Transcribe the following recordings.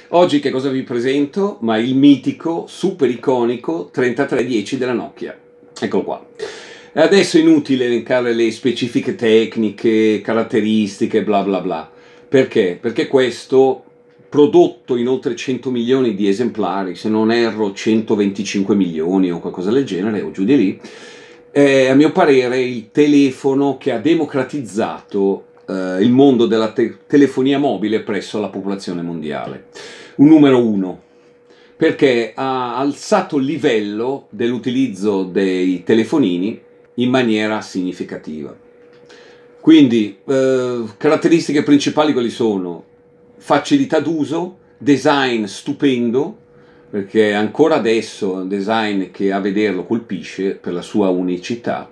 Oggi che cosa vi presento? Ma il mitico, super iconico 3310 della Nokia. Eccolo qua. Adesso è inutile elencare le specifiche tecniche, caratteristiche, bla bla bla. Perché? Perché questo, prodotto in oltre 100 milioni di esemplari, se non erro 125 milioni o qualcosa del genere, o giù di lì, è a mio parere il telefono che ha democratizzato il mondo della telefonia mobile presso la popolazione mondiale. Un numero uno, perché ha alzato il livello dell'utilizzo dei telefonini in maniera significativa. Quindi, caratteristiche principali quali sono? Facilità d'uso, design stupendo, perché ancora adesso è un design che a vederlo colpisce per la sua unicità,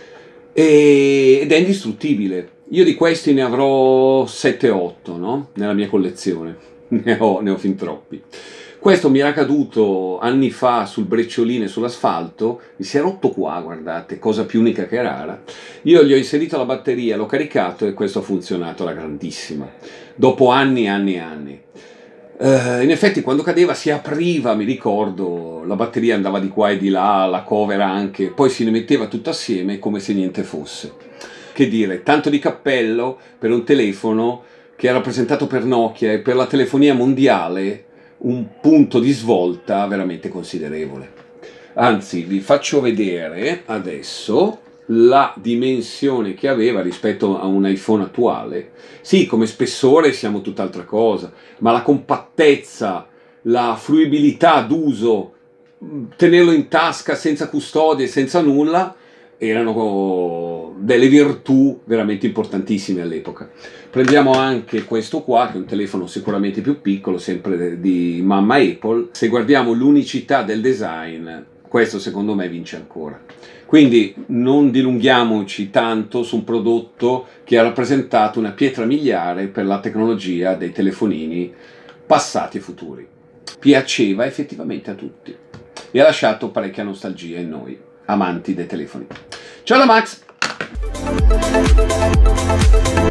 ed è indistruttibile. Io di questi ne avrò 7-8, no? Nella mia collezione, ne ho fin troppi. Questo mi era caduto anni fa sul brecciolino e sull'asfalto, mi si è rotto qua, guardate, cosa più unica che rara. Io gli ho inserito la batteria, l'ho caricato e questo ha funzionato alla grandissima, dopo anni e anni e anni. In effetti quando cadeva si apriva, mi ricordo, la batteria andava di qua e di là, la cover anche, poi si ne metteva tutto assieme come se niente fosse. Che dire, tanto di cappello per un telefono che ha rappresentato per Nokia e per la telefonia mondiale un punto di svolta veramente considerevole. Anzi, vi faccio vedere adesso la dimensione che aveva rispetto a un iPhone attuale. Sì, come spessore siamo tutt'altra cosa, ma la compattezza, la fruibilità d'uso, tenerlo in tasca senza custodie, senza nulla, erano delle virtù veramente importantissime all'epoca. Prendiamo anche questo qua, che è un telefono sicuramente più piccolo, sempre di mamma Apple. Se guardiamo l'unicità del design, questo secondo me vince ancora. Quindi non dilunghiamoci tanto su un prodotto che ha rappresentato una pietra miliare per la tecnologia dei telefonini passati e futuri. Piaceva effettivamente a tutti e ha lasciato parecchia nostalgia in noi, amanti dei telefoni. Ciao da Max!